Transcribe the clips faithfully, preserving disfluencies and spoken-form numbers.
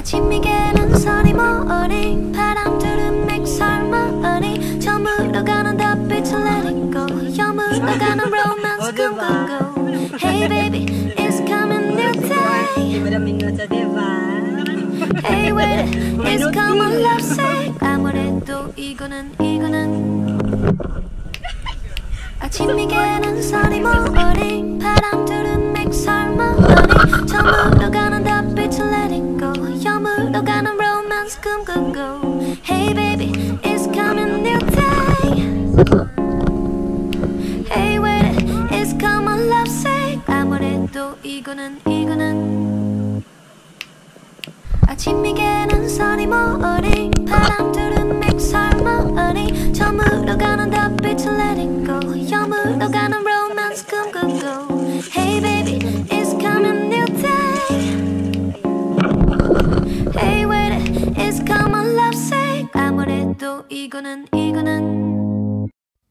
아침이 개는 선이 머리 바람들은 맥살머리 저물어가는 달빛을 let it go 여물어가는 romance go go go Hey baby it's coming new day Hey wait it's coming love say 아무래도 이거는 이거는 아침이 개는 선이 머리 바람들은 맥살머리 저물어가는 달빛을 let it go 여물어가는 romance go go go Hey baby it's coming new day Hey wait it's coming love say 아무래도 이거는 이거는 아침이 개는 선이 머리 바람들은 맥살머리 저물어가는 달빛을 let it go 여물어가는 romance go go go Hey baby it's coming new day Hey wait it's coming love say 아무래도 이거는 이거는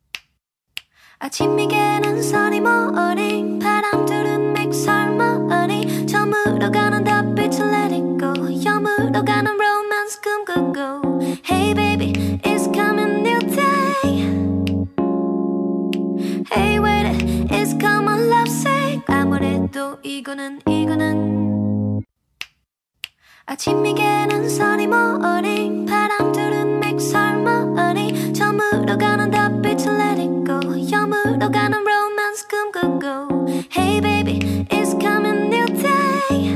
아침이 개는 선이 머리 바람들은 맥살머리 저물어가는 달빛을 let it go 여물어가는 romance go go go Hey baby it's coming new day Hey wait it's coming love say 아무래도 이거는 이거는 아침이 개는 선이 머리 바람들은 맥살머리 저물어가는 달빛을 let it go 여물어가는 romance go go go Hey baby it's coming new day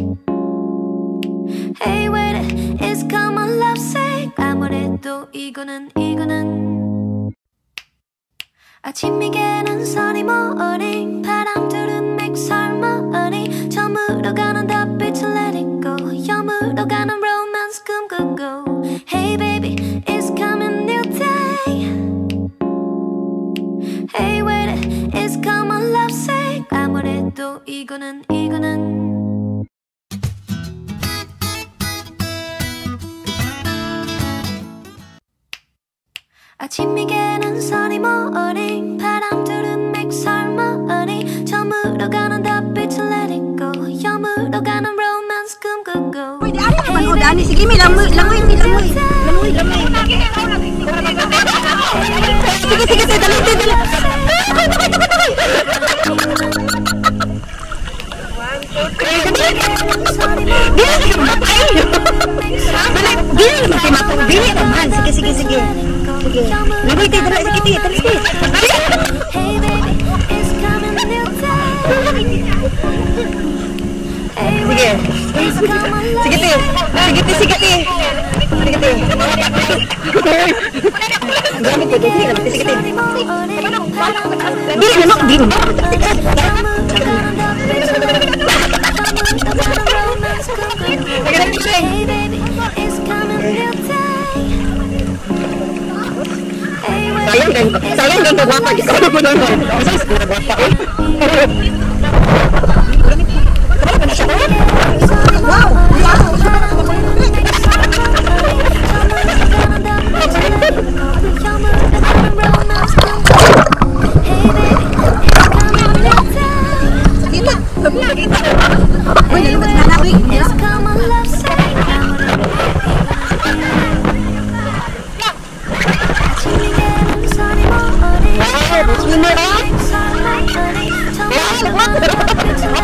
Hey wait it's coming love say 아무래도 이거는 이거는 아침이 개는 선이 머리 바람들은 맥살머리 저물어가는 달빛을 let it go 여물어가는 romance go go go Hey baby it's coming new day Hey wait it's coming love say 아무래도 이거는 이거는 아침이 개는 선이 머리 바람들은 맥살머리 저물어가는 달빛을 let it go 여물어가는 romance go go go Uy, di ari naman ho, Dani. Sige, mi, langoy, langoy, mi, langoy. Langoy, langoy. Sige, sige, sige, dali, dali, dali. Takoy, takoy, takoy, takoy. Bili naman kayo. Bili naman kayo, Mako. Bili naman. Sige, sige, sige. Sige. Langoy tayo, dali, sige, tayo, dali, sige. Hey baby it's coming new day Hey Sige. it's coming love Sige, tayo. Sige, tayo, sige, tayo. Sige, tayo. Gamit tayo, sige, tayo, sige, tayo. Bili naman, bili naman. Hey baby it's coming new day Hey Sayang din, sayang din kagwapa. Ikaw na po na naman. Sayang din kagwapa. Kabala pa na siya. Wow! Wow! Kita! Kita! Uy, nalumot na namin. it's coming love say 아침이 개는 선이 머리 Swimmer ka? 맥살머리 저물어가는 달빛을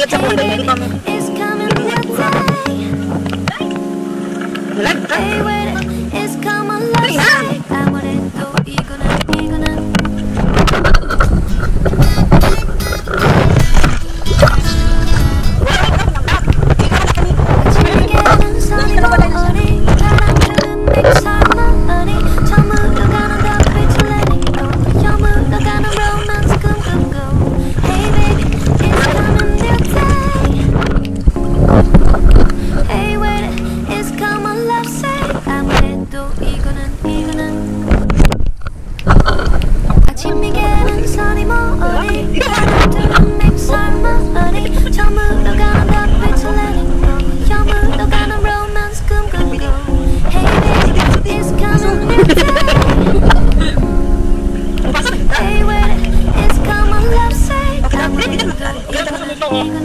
It's coming new day. Hey, wait, it's coming love say. 아무래도 이거는 이거는 아침에는 선이 머리 바람들은 믹살머니 저물어 가는 달빛을 내리고 저물어 가는 romance 꿈꾸고 Hey baby, it's coming new day. Hey wait, it's coming love say. 아무래도 이거는 이거는 아침이게는 선이 머리 바람들은 믹살머니 저물어 가는 달빛을 내리고 저물어 가는 romance 꿈꾸고 Hey baby, it's coming new day. Hey wait, it's coming love say. 아무래도 이거는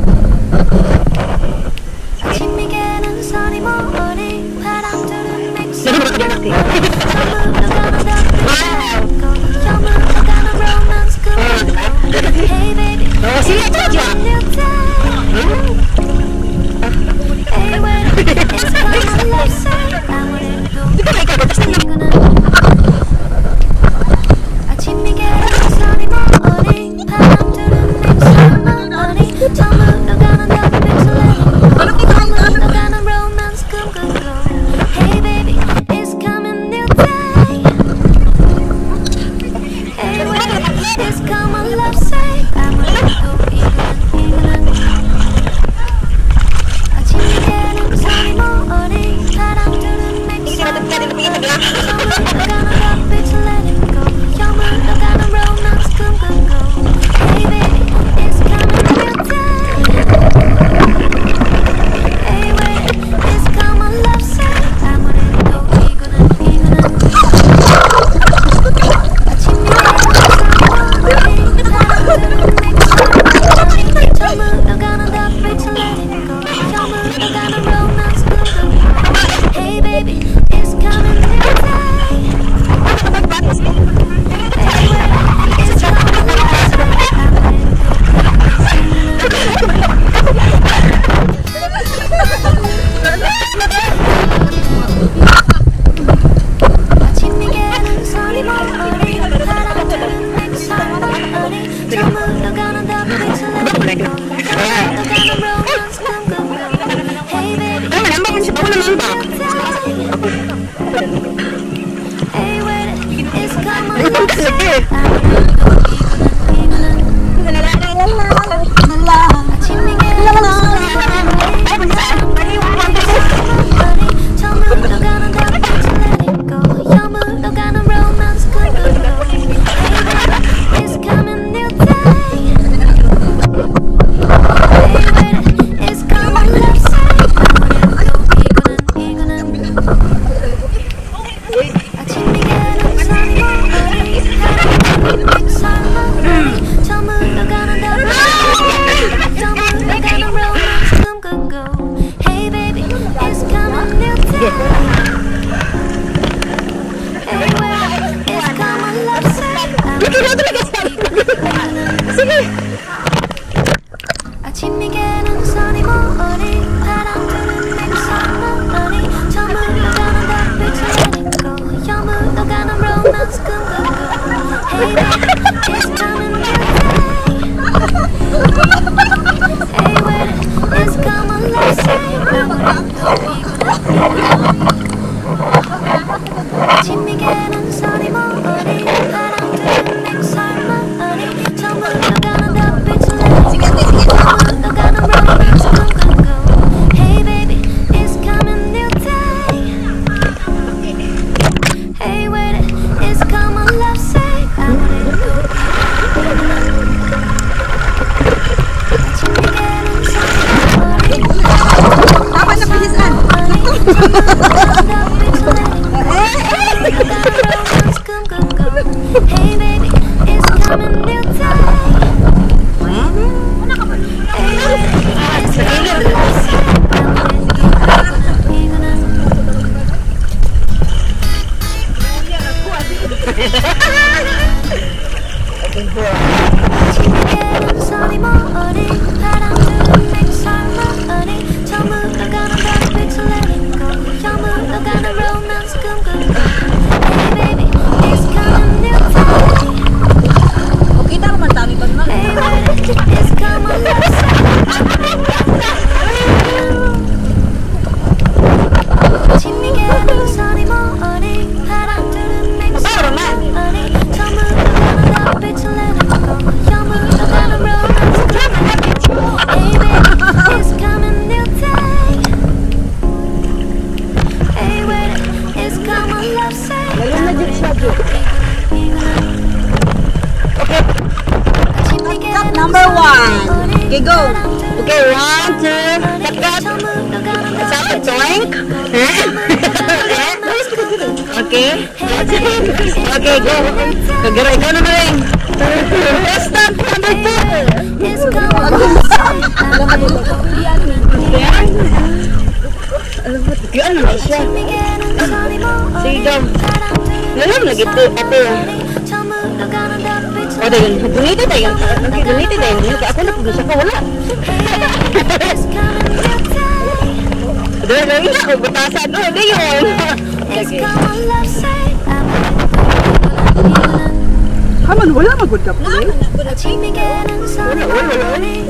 아침이게는 선이 머리 바람들은 믹살머니 저물어 가는 달빛을 내리고 저물어 가는 romance 꿈꾸고 Hey baby, it's coming new day. Hey wait, it's coming love say. 아무래도 이거는 아침이게는 선이 머리 바람들은 믹살머니 저물어 가는 달빛을 내리고 저물어 가는 romance 꿈꾸고 Hey baby, it's coming new day. Hey wait, it's coming love say. 아무래도 이거는 이거는 아침이게는 선이 머리 바람들은 믹살머니 저물어 가는 달빛을 내리고 저물어 가는 romance 꿈꾸고 Hey baby, it's coming new day. Hey wait, it's coming love say. 아무래도 이거는 이거는 아침이게는 선이 머리 바람들은 믹살머니 저물어 가는 달빛을 내리고 저물어 가는 romance 꿈꾸고 Hey baby, it's coming new day. Hey wait, it's coming love say. 아침이게는 선이 머리 바람들은 믹살머니 저물어 가는 달빛을 내리고 저물어 가는 romance 꿈꾸고 Hey baby, it's coming new day. Hey wait, it's coming love say. 아무래도 이거는 이거는 아침이게는 선이 머리 바람들은 저물어 가는 달빛을 내리고 저물어 가는 romance 꿈꾸고 Hey baby, it's coming new day. Hey wait, it's coming love say. 아무래도 이거는 이거는 아침이게는 선이 머리 바람들은 믹살머니 저물어 가는 달빛을 내리고 저물어 가는 romance 꿈꾸고 Hey baby, it's coming new day. Hey wait, it's coming love say. 아무래도 이거는 아침이게는 선이 머리 바람들은 믹살머니 저물어 가는 달빛을 내리고 저물어 가는 romance 꿈꾸고 Hey baby, it's coming new day. Hey wait, it's coming love say. 아무래도 아침이게는 선이 머리 바람들은 믹살머니 저물어 가는 달빛을 내리고 저물어 가는 romance 꿈꾸고 Hey baby, it's coming new day. Hey wait, it's coming love say. 아무래도 아침이게는 선이 머리 바람들은 믹살머니 저물어 가는 달빛을 내리고 저물어 가는 romance 꿈꾸고 Hey baby, it's coming new day. Hey wait, it's coming love say. 아무래도 이거는 아침이게는 선이 머리 바람들은 number one. Okay, go. Okay, one, two, takat. Satu, joink. Okay. Okay, go. Kagara, ikaw na rin. Stop, number two. Yan na siya. Sige, go. Lalam lagi ito. Ate. O, dahil. Guniti tayo. Guniti tayo. Ako na pag-usa ka. Wala. Dahil lang yun ako. Batasan. O, di yun. Okay. Haman, wala magod ka po eh. Wala, wala, wala.